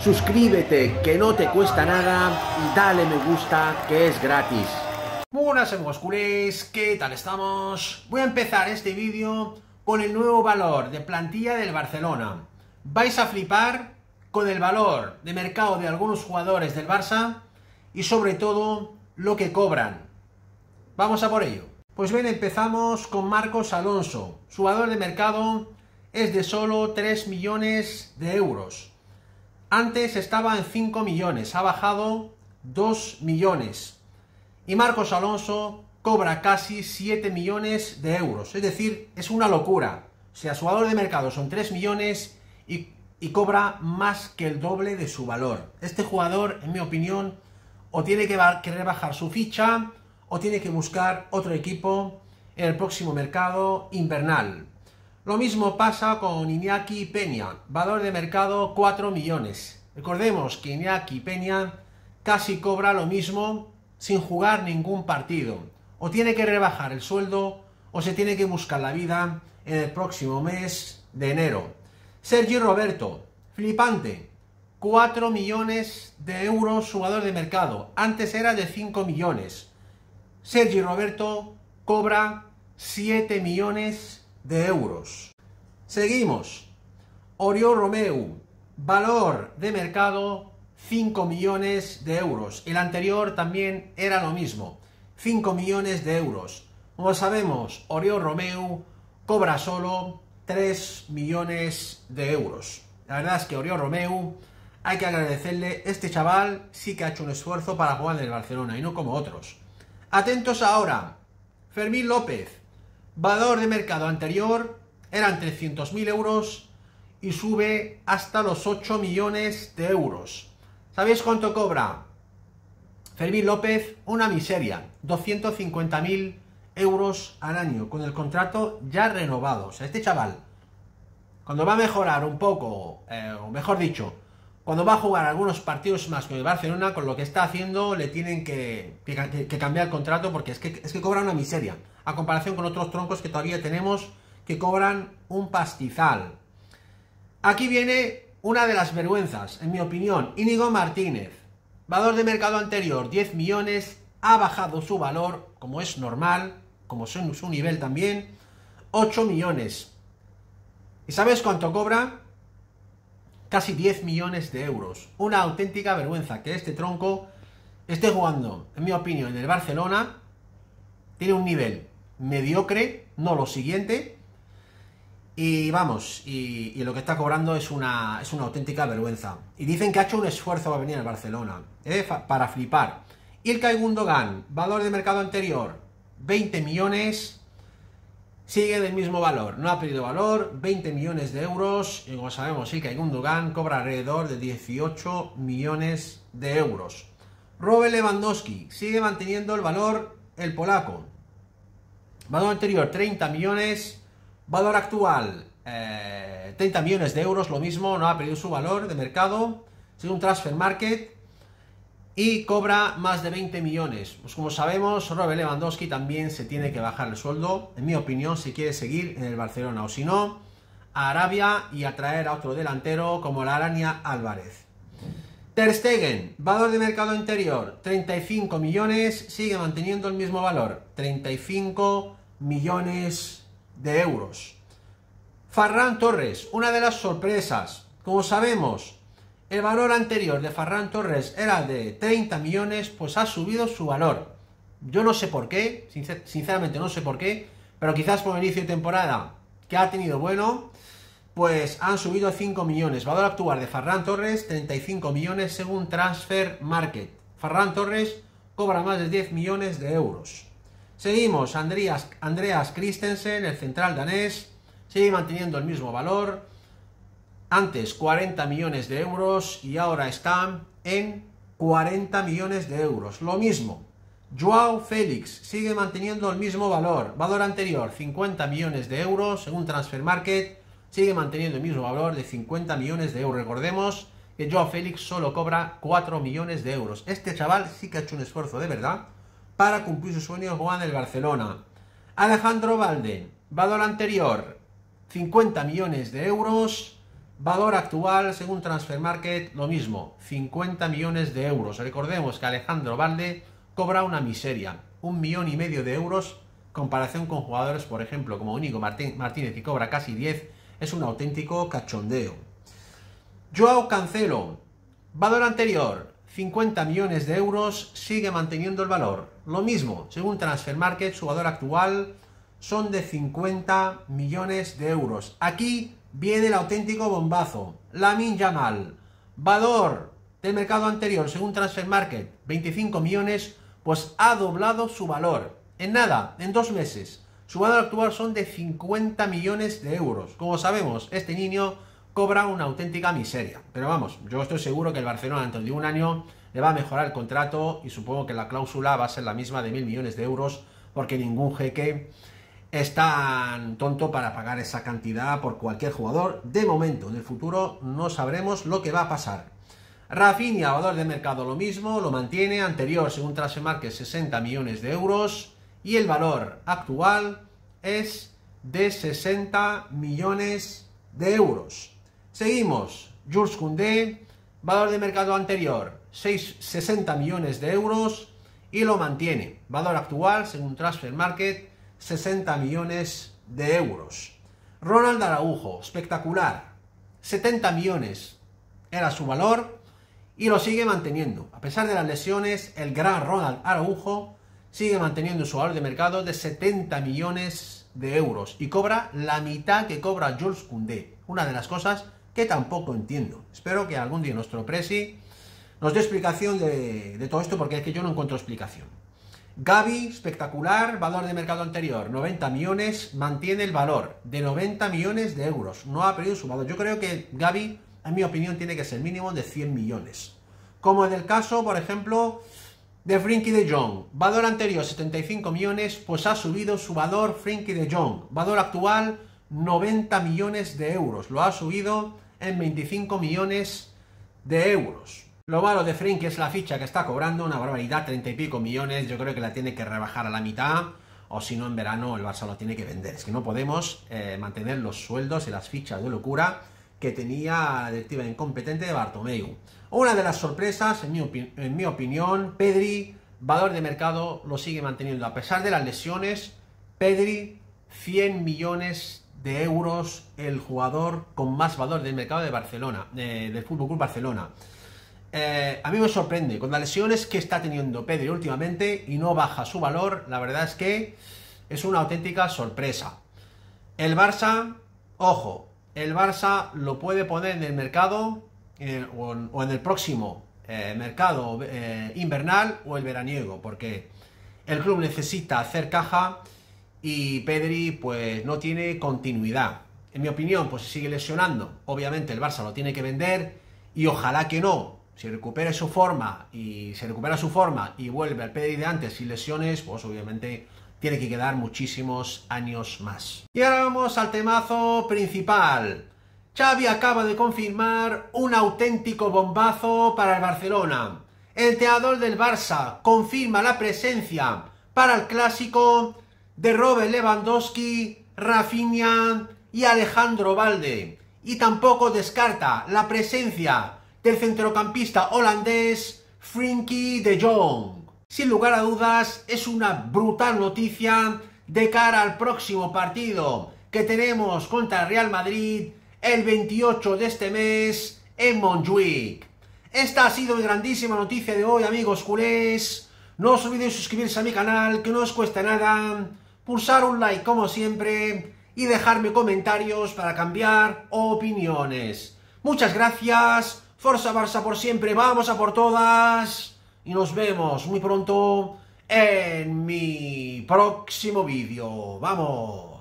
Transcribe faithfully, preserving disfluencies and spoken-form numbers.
Suscríbete, que no te cuesta nada, y dale me gusta, que es gratis. Muy buenas amigos culés, ¿qué tal estamos? Voy a empezar este vídeo con el nuevo valor de plantilla del Barcelona. Vais a flipar con el valor de mercado de algunos jugadores del Barça y sobre todo lo que cobran. Vamos a por ello. Pues bien, empezamos con Marcos Alonso. Su valor de mercado es de solo tres millones de euros. Antes estaba en cinco millones, ha bajado dos millones. Y Marcos Alonso cobra casi siete millones de euros. Es decir, es una locura. O sea, su valor de mercado son tres millones y, y cobra más que el doble de su valor. Este jugador, en mi opinión, o tiene que querer bajar su ficha o tiene que buscar otro equipo en el próximo mercado invernal. Lo mismo pasa con Iñaki Peña, valor de mercado cuatro millones. Recordemos que Iñaki Peña casi cobra lo mismo sin jugar ningún partido. O tiene que rebajar el sueldo o se tiene que buscar la vida en el próximo mes de enero. Sergi Roberto, flipante, cuatro millones de euros su valor de mercado. Antes era de cinco millones. Sergi Roberto cobra siete millones de euros. Seguimos. Oriol Romeu, valor de mercado cinco millones de euros. El anterior también era lo mismo, cinco millones de euros. Como sabemos, Oriol Romeu cobra solo tres millones de euros. La verdad es que Oriol Romeu, hay que agradecerle, este chaval sí que ha hecho un esfuerzo para jugar en el Barcelona y no como otros. Atentos ahora. Fermín López, valor de mercado anterior eran trescientos mil euros y sube hasta los ocho millones de euros. ¿Sabéis cuánto cobra Fermín López? Una miseria, doscientos cincuenta mil euros al año, con el contrato ya renovado. O sea, este chaval, cuando va a mejorar un poco, eh, o mejor dicho, cuando va a jugar algunos partidos más con el Barcelona, con lo que está haciendo, le tienen que, que, que cambiar el contrato, porque es que, es que cobra una miseria, a comparación con otros troncos que todavía tenemos, que cobran un pastizal. Aquí viene una de las vergüenzas, en mi opinión. Íñigo Martínez, valor de mercado anterior diez millones, ha bajado su valor, como es normal, como es su nivel también, ocho millones. ¿Y sabes cuánto cobra? Casi diez millones de euros. Una auténtica vergüenza que este tronco esté jugando, en mi opinión, en el Barcelona. Tiene un nivel mediocre, no lo siguiente. Y vamos, y, y lo que está cobrando es una, es una auténtica vergüenza. Y dicen que ha hecho un esfuerzo para venir al Barcelona, ¿eh? Para flipar. Ilkay Gundogan, valor de mercado anterior, veinte millones. Sigue del mismo valor, no ha perdido valor, veinte millones de euros. Y como sabemos, Ilkay Gundogan cobra alrededor de dieciocho millones de euros. Robert Lewandowski sigue manteniendo el valor, el polaco. Valor anterior treinta millones. Valor actual eh, treinta millones de euros, lo mismo, no ha perdido su valor de mercado. Sigue un transfer market y cobra más de veinte millones. Pues como sabemos, Robert Lewandowski también se tiene que bajar el sueldo, en mi opinión, si quiere seguir en el Barcelona, o si no, a Arabia y a traer a otro delantero como la Araña Álvarez. Ter Stegen, valor de mercado anterior treinta y cinco millones, sigue manteniendo el mismo valor, treinta y cinco millones de euros. Ferran Torres, una de las sorpresas. Como sabemos, el valor anterior de Ferran Torres era de treinta millones, pues ha subido su valor. Yo no sé por qué, sincer sinceramente no sé por qué, pero quizás por el inicio de temporada que ha tenido bueno, pues han subido a cinco millones. Valor actual de Ferran Torres, treinta y cinco millones según Transfer Market. Ferran Torres cobra más de diez millones de euros. Seguimos, Andreas, Andreas Christensen, el central danés, sigue manteniendo el mismo valor. Antes cuarenta millones de euros y ahora están en cuarenta millones de euros. Lo mismo, Joao Félix sigue manteniendo el mismo valor. Valor anterior cincuenta millones de euros, según Transfer Market, sigue manteniendo el mismo valor de cincuenta millones de euros. Recordemos que Joao Félix solo cobra cuatro millones de euros. Este chaval sí que ha hecho un esfuerzo de verdad para cumplir su sueño de jugar en el Barcelona. Alejandro Balde, valor anterior cincuenta millones de euros, Valor actual, según Transfermarkt, lo mismo, cincuenta millones de euros. Recordemos que Alejandro Balde cobra una miseria, un millón y medio de euros, comparación con jugadores, por ejemplo, como Íñigo Martínez, que cobra casi diez, es un auténtico cachondeo. Joao Cancelo, valor anterior, cincuenta millones de euros, sigue manteniendo el valor. Lo mismo, según Transfermarkt, su valor actual son de cincuenta millones de euros. Aquí viene el auténtico bombazo. Lamine Yamal, valor del mercado anterior, según Transfermarkt, veinticinco millones, pues ha doblado su valor. En nada, en dos meses. Su valor actual son de cincuenta millones de euros. Como sabemos, este niño cobra una auténtica miseria. Pero vamos, yo estoy seguro que el Barcelona dentro de un año le va a mejorar el contrato y supongo que la cláusula va a ser la misma de mil millones de euros, porque ningún jeque es tan tonto para pagar esa cantidad por cualquier jugador. De momento, en el futuro no sabremos lo que va a pasar. Rafinha, valor de mercado lo mismo, lo mantiene. Anterior, según Transfermarkt, sesenta millones de euros. Y el valor actual es de sesenta millones de euros. Seguimos. Jules Koundé, valor de mercado anterior, sesenta millones de euros. Y lo mantiene. Valor actual, según Transfermarkt, sesenta millones de euros. Ronald Araujo, espectacular, setenta millones era su valor y lo sigue manteniendo. A pesar de las lesiones, el gran Ronald Araujo sigue manteniendo su valor de mercado de setenta millones de euros y cobra la mitad que cobra Jules Koundé. Una de las cosas que tampoco entiendo. Espero que algún día nuestro presi nos dé explicación de, de todo esto, porque es que yo no encuentro explicación. Gavi, espectacular, valor de mercado anterior, noventa millones, mantiene el valor de noventa millones de euros, no ha perdido su valor. Yo creo que Gavi, en mi opinión, tiene que ser mínimo de cien millones. Como en el caso, por ejemplo, de Frenkie de Jong, valor anterior setenta y cinco millones, pues ha subido su valor Frenkie de Jong, valor actual noventa millones de euros, lo ha subido en veinticinco millones de euros. Lo malo de Frenkie es la ficha que está cobrando, una barbaridad, treinta y pico millones. Yo creo que la tiene que rebajar a la mitad, o si no, en verano el Barça lo tiene que vender. Es que no podemos eh, mantener los sueldos y las fichas de locura que tenía la directiva incompetente de Bartomeu. Una de las sorpresas, en mi, en mi opinión, Pedri, valor de mercado, lo sigue manteniendo. A pesar de las lesiones, Pedri, cien millones de euros, el jugador con más valor del mercado de Barcelona, eh, del Fútbol Club Barcelona. Eh, a mí me sorprende, con las lesiones que está teniendo Pedri últimamente y no baja su valor, la verdad es que es una auténtica sorpresa. El Barça, ojo, el Barça lo puede poner en el mercado eh, o, en, o en el próximo eh, mercado eh, invernal o el veraniego, porque el club necesita hacer caja y Pedri pues no tiene continuidad. En mi opinión, pues se sigue lesionando, obviamente el Barça lo tiene que vender y ojalá que no. Si recupera su forma y se recupera su forma y vuelve al Pedri de antes sin lesiones, pues obviamente tiene que quedar muchísimos años más. Y ahora vamos al temazo principal. Xavi acaba de confirmar un auténtico bombazo para el Barcelona. El entrenador del Barça confirma la presencia para el clásico de Robert Lewandowski, Rafinha y Alejandro Balde. Y tampoco descarta la presencia del centrocampista holandés Frenkie de Jong. Sin lugar a dudas, es una brutal noticia de cara al próximo partido que tenemos contra el Real Madrid el veintiocho de este mes en Montjuic. Esta ha sido mi grandísima noticia de hoy, amigos culés. No os olvidéis suscribirse a mi canal, que no os cuesta nada, pulsar un like como siempre y dejarme comentarios para cambiar opiniones. Muchas gracias. Forza Barça por siempre, vamos a por todas y nos vemos muy pronto en mi próximo vídeo. ¡Vamos!